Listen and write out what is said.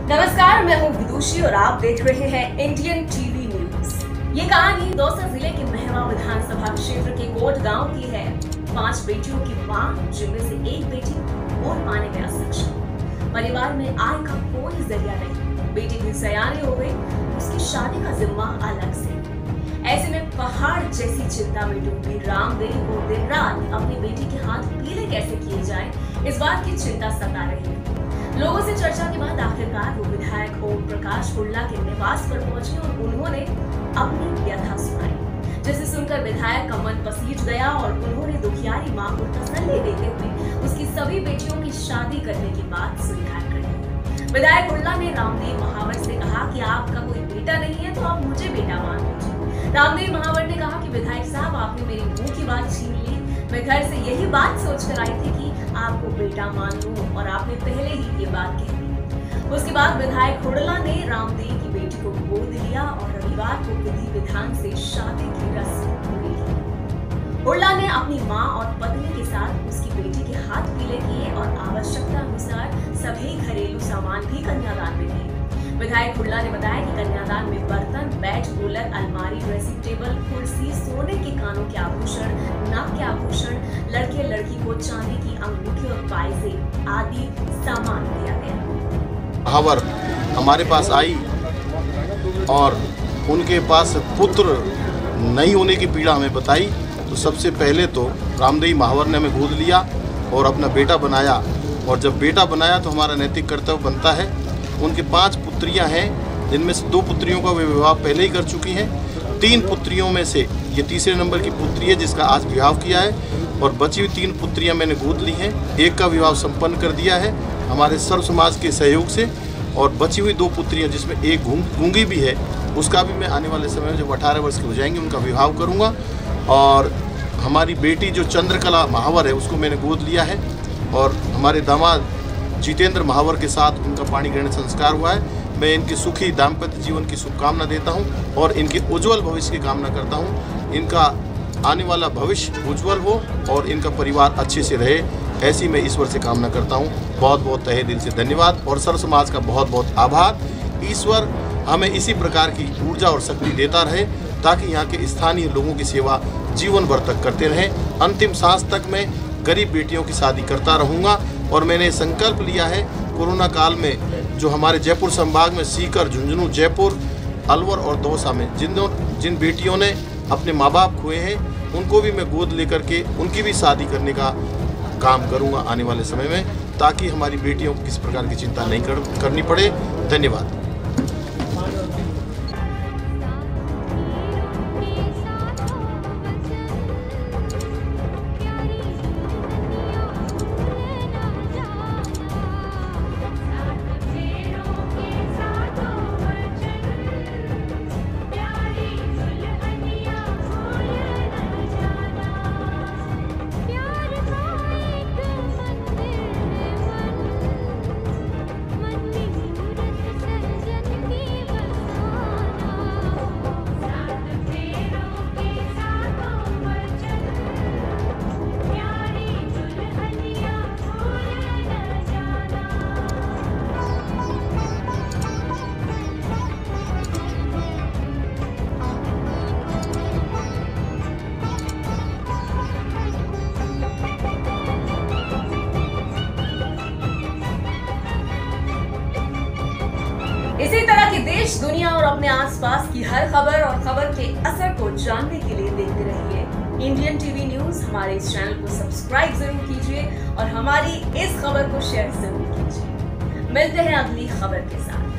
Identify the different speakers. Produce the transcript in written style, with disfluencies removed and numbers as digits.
Speaker 1: नमस्कार, मैं हूँ विदुषी और आप देख रहे हैं इंडियन टीवी न्यूज। ये कहानी दौसा जिले के महवा विधानसभा क्षेत्र के कोट गांव की है। 5 बेटियों की मां, जिनमें से एक बेटी वोट पाने में असक्षम। परिवार में आय का कोई जरिया नहीं। बेटी भी सयानी हो गई, उसकी शादी का जिम्मा अलग से। ऐसे में पहाड़ जैसी चिंता में डूबी रामदेव को दिन रात अपनी बेटी के हाथ पीले कैसे किए जाए, इस बात की चिंता सता रही है। लोगों से चर्चा के बाद आखिरकार वो विधायक ओम प्रकाश हुड्डा के निवास पर पहुंचे और उन्होंने अपनी व्यथा सुनाई, जिसे सुनकर विधायक का मन पसीज गया और उन्होंने दुखियारी मां को तसल्ली देते हुए उसकी सभी बेटियों की शादी करने की बात स्वीकार कर ली। विधायक हुड्डा ने रामदेव महावर से कहा कि आपका कोई बेटा नहीं है तो आप मुझे बेटा मान लीजिए। रामदेव महावर ने कहा कि विधायक साहब, आपने मेरी मुंह की बात छीन ली। मैं घर से यही बात सोचकर आई थी कि आपको बेटा मान लूं और आपने पहले ही ये बात कह दी। उसके बाद विधायक हुड्डा ने रामदेव की बेटी को गोद लिया और रविवार को विधि विधान से शादी की रस्म पूरी की। हुड्डा ने अपनी मां और पत्नी के साथ उसकी बेटी के हाथ पीले किए और आवश्यकता अनुसार सभी घरेलू सामान भी कन्यादान में दिए। विधायक हुड्डा ने बताया कि कन्यादान में बर्तन, बेड, कूलर, अलमारी, ड्रेसिंग टेबल, कुर्सी, सोने के कानों के आभूषण, नाक के आभूषण, लड़के लड़की को चांदी की अंगूठी और पायजे आदि सामान दिया गया।
Speaker 2: महावर हमारे पास आई और उनके पास पुत्र नहीं होने की पीड़ा हमें बताई, तो सबसे पहले तो रामदेव महावर ने हमें गोद लिया और अपना बेटा बनाया। और जब बेटा बनाया तो हमारा नैतिक कर्तव्य बनता है। उनके 5 पुत्रियां हैं, जिनमें से 2 पुत्रियों का वे विवाह पहले ही कर चुकी हैं। 3 पुत्रियों में से ये तीसरे नंबर की पुत्री है जिसका आज विवाह किया है, और बची हुई 3 पुत्रियां मैंने गोद ली हैं। एक का विवाह संपन्न कर दिया है हमारे सर्व समाज के सहयोग से, और बची हुई 2 पुत्रियां जिसमें एक गूंगी भी है, उसका भी मैं आने वाले समय में जब 18 वर्ष के हो जाएंगे उनका विवाह करूँगा। और हमारी बेटी जो चंद्रकला महावर है उसको मैंने गोद लिया है, और हमारे दामाद जितेंद्र महावर के साथ उनका पाणी ग्रहण संस्कार हुआ है। मैं इनकी सुखी दाम्पत्य जीवन की शुभकामना देता हूं और इनके उज्जवल भविष्य की कामना करता हूं। इनका आने वाला भविष्य उज्जवल हो और इनका परिवार अच्छे से रहे, ऐसी मैं ईश्वर से कामना करता हूं। बहुत बहुत तहे दिल से धन्यवाद और सर्व समाज का बहुत बहुत आभार। ईश्वर हमें इसी प्रकार की ऊर्जा और शक्ति देता रहे ताकि यहाँ के स्थानीय लोगों की सेवा जीवन भर तक करते रहें। अंतिम सांस तक मैं गरीब बेटियों की शादी करता रहूँगा। और मैंने संकल्प लिया है, कोरोना काल में जो हमारे जयपुर संभाग में सीकर, झुंझुनू, जयपुर, अलवर और दौसा में जिन बेटियों ने अपने माँ बाप खोए हैं, उनको भी मैं गोद लेकर के उनकी भी शादी करने का काम करूँगा आने वाले समय में, ताकि हमारी बेटियों को किसी प्रकार की चिंता नहीं करनी पड़े। धन्यवाद।
Speaker 1: इसी तरह की देश, दुनिया और अपने आसपास की हर खबर और खबर के असर को जानने के लिए देखते रहिए इंडियन टीवी न्यूज। हमारे इस चैनल को सब्सक्राइब जरूर कीजिए और हमारी इस खबर को शेयर जरूर कीजिए। मिलते हैं अगली खबर के साथ।